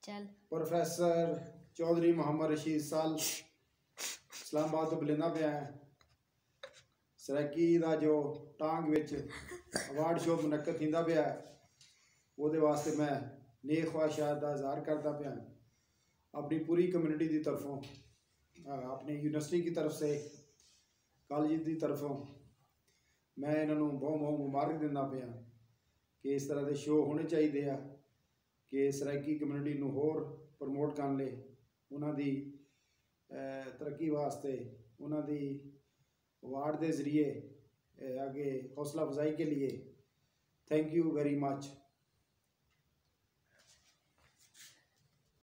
चल प्रोफेसर चौधरी मोहम्मद रशीद साल इस्लामाबाद तो बुलंदा पे है सरैकी का जो टांग विच अवार्ड शो मुनक्कद थींदा पे है वो वास्ते मैं नेक ख्वाहिशात का इजहार करता पाया अपनी पूरी कम्यूनिटी की तरफों अपनी यूनिवर्सिटी की तरफ से कॉलेज की तरफों मैं इन्हों बहुत बहुत मुबारक दिंदा पाया कि इस तरह के शो होने चाहिए आ कि सरैकी कम्यूनिटी नूं होर प्रमोट कर ले उन्होंने तरक्की वास्ते उन्होंने अवार्ड के जरिए आगे हौसला अफजाई के लिए थैंक यू वेरी मच।